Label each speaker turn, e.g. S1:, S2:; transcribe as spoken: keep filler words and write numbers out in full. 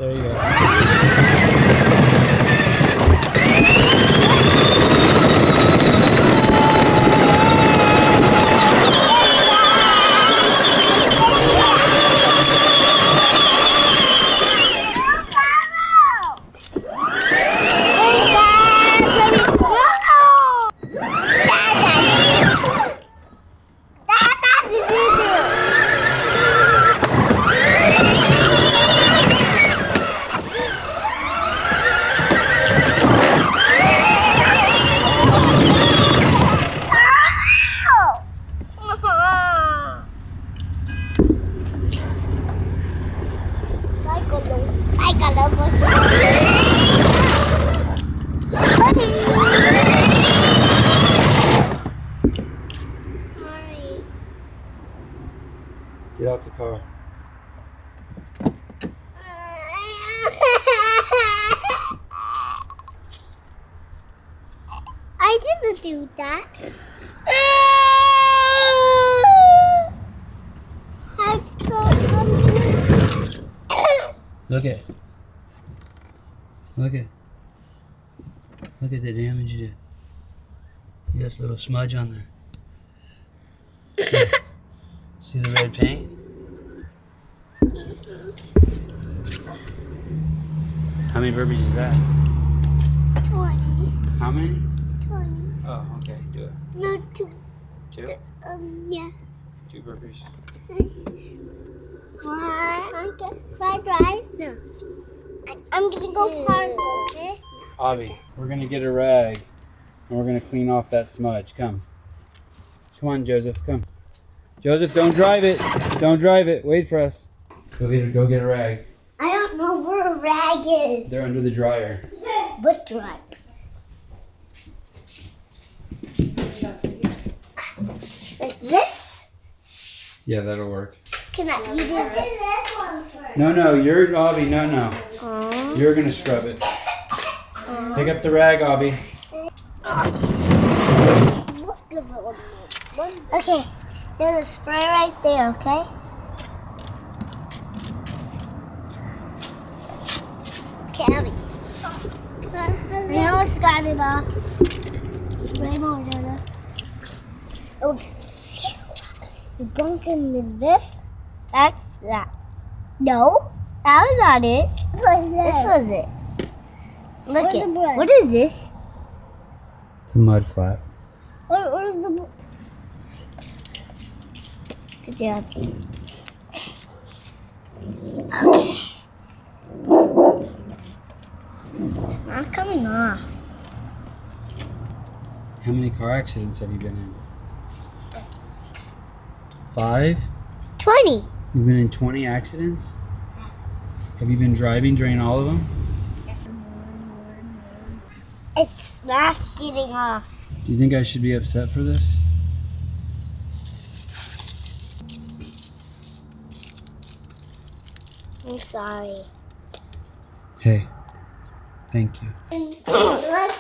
S1: There you go. Get out the car.
S2: I didn't do that.
S1: Look at. Look at. Look at the damage you did. You got a little smudge on there. See, see the red paint? How many burpees is that?
S2: twenty.
S1: How many?
S2: twenty.
S1: Oh, okay. Do it.
S2: No, two.
S1: Two?
S2: Um, yeah.
S1: Two burpees.
S2: One. Can I drive? No. I, I'm gonna go park, okay?
S1: Avi, we're gonna get a rag and we're gonna clean off that smudge. Come. Come on, Joseph. Come. Joseph, don't drive it. Don't drive it. Wait for us. Go get a, go get a rag.
S2: I don't know where a rag is.
S1: They're under the dryer.
S2: What dryer? Like this?
S1: Yeah, that'll work.
S2: Can I? You do this?
S1: No, no, you're Avi. No, no.
S2: Aww.
S1: You're gonna scrub it.
S2: Aww.
S1: Pick up the rag, Avi.
S2: Okay, there's a spray right there, okay? Okay, Abby. I almost got it off. Spray more, Dada. Oh, you bunk into this? That's that. No, that was not it. This was it. Look it. What is this?
S1: It's a mud flap.
S2: What, what is the... Good job. Okay. It's not coming off.
S1: How many car accidents have you been in? Five?
S2: twenty.
S1: You've been in twenty accidents? Have you been driving during all of them?
S2: It's not getting off.
S1: Do you think I should be upset for this?
S2: I'm sorry.
S1: Hey, thank you.